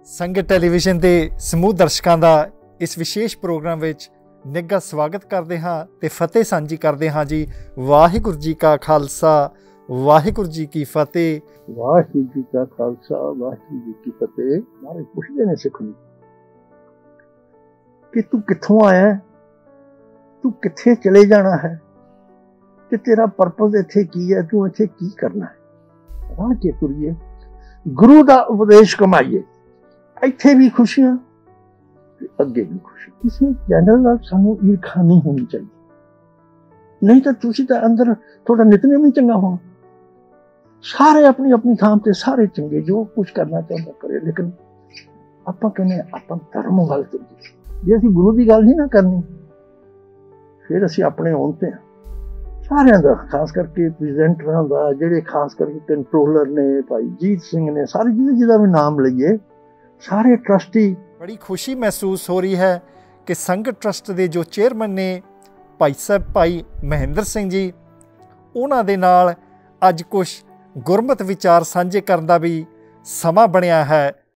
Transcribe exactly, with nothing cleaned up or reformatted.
ਸੰਗਤ ਟੈਲੀਵਿਜ਼ਨ ਦੇ ਸਮੂਹ ਦਰਸ਼ਕਾਂ ਦਾ ਇਸ ਵਿਸ਼ੇਸ਼ ਪ੍ਰੋਗਰਾਮ ਵਿੱਚ ਨਿੱਘਾ ਸਵਾਗਤ ਕਰਦੇ ਹਾਂ ਤੇ ਫਤਿਹ ਸਾਂਝੀ ਕਰਦੇ ਹਾਂ ਜੀ। ਵਾਹਿਗੁਰੂ ਜੀ ਕਾ ਖਾਲਸਾ, ਵਾਹਿਗੁਰੂ ਜੀ ਕੀ ਫਤਿਹ। ਵਾਹਿਗੁਰੂ ਜੀ ਕਾ ਖਾਲਸਾ, ਵਾਹਿਗੁਰੂ ਜੀ ਕੀ ਫਤਿਹ। ਸਾਰੇ ਪੁੱਛਦੇ ਨੇ ਸਿੱਖ ਨੂੰ ਕਿ ਤੂੰ ਕਿੱਥੋਂ ਆਇਆ, ਤੂੰ ਕਿੱਥੇ ਚਲੇ ਜਾਣਾ ਹੈ ਤੇ ਤੇਰਾ ਪਰਪਸ ਇੱਥੇ ਕੀ ਹੈ, ਤੂੰ ਇੱਥੇ ਕੀ ਕਰਨਾ ਹੈ। ਰਾਹ ਕੇ ਤੁਰੀਏ, ਗੁਰੂ ਦਾ ਉਪਦੇਸ਼ ਕਮਾਈਏ, ਇੱਥੇ ਵੀ ਖੁਸ਼ੀਆਂ ਤੇ ਅੱਗੇ ਵੀ ਖੁਸ਼ੀ। ਕਿਸੇ ਚੈਨਲ ਨਾਲ ਸਾਨੂੰ ਈਰਖਾ ਨਹੀਂ ਹੋਣੀ ਚਾਹੀਦੀ, ਨਹੀਂ ਤਾਂ ਤੁਸੀਂ ਤਾਂ ਅੰਦਰ ਤੁਹਾਡਾ ਨਿਤਨੇਮ ਹੀ ਚੰਗਾ ਹੋਣਾ। ਸਾਰੇ ਆਪਣੀ ਆਪਣੀ ਥਾਂ ਤੇ ਸਾਰੇ ਚੰਗੇ, ਜੋ ਕੁਛ ਕਰਨਾ ਚਾਹੁੰਦਾ ਕਰੇ, ਲੇਕਿਨ ਆਪਾਂ ਕਹਿੰਦੇ ਆਪਾਂ ਧਰਮ ਵੱਲ ਤੁਰੀਏ। ਜੇ ਅਸੀਂ ਗੁਰੂ ਦੀ ਗੱਲ ਨਹੀਂ ਨਾ ਕਰਨੀ, ਫਿਰ ਅਸੀਂ ਆਪਣੇ ਆਉਣ ਤੇ ਹਾਂ ਸਾਰਿਆਂ ਦਾ, ਖਾਸ ਕਰਕੇ ਪ੍ਰੈਜ਼ੈਂਟਰਾਂ ਦਾ, ਜਿਹੜੇ ਖਾਸ ਕਰਕੇ ਕੰਟਰੋਲਰ ਨੇ, ਭਾਈ ਜੀਤ ਸਿੰਘ ਨੇ, ਸਾਰੇ ਜਿਹਦਾ ਜਿਹਦਾ ਵੀ ਨਾਮ ਲਈਏ, ਸਾਰੇ ਟਰਸਟੀ। ਬੜੀ ਖੁਸ਼ੀ ਮਹਿਸੂਸ ਹੋ ਰਹੀ ਹੈ ਕਿ ਸੰਗਤ ਟਰਸਟ ਦੇ ਜੋ ਚੇਅਰਮੈਨ ਨੇ ਭਾਈ ਸਾਹਿਬ ਭਾਈ ਮਹਿੰਦਰ ਸਿੰਘ ਜੀ, ਉਹਨਾਂ ਦੇ ਨਾਲ ਅੱਜ ਕੁਛ ਗੁਰਮਤਿ ਵਿਚਾਰ ਸਾਂਝੇ ਕਰਨ ਦਾ ਵੀ ਸਮਾਂ ਬਣਿਆ ਹੈ।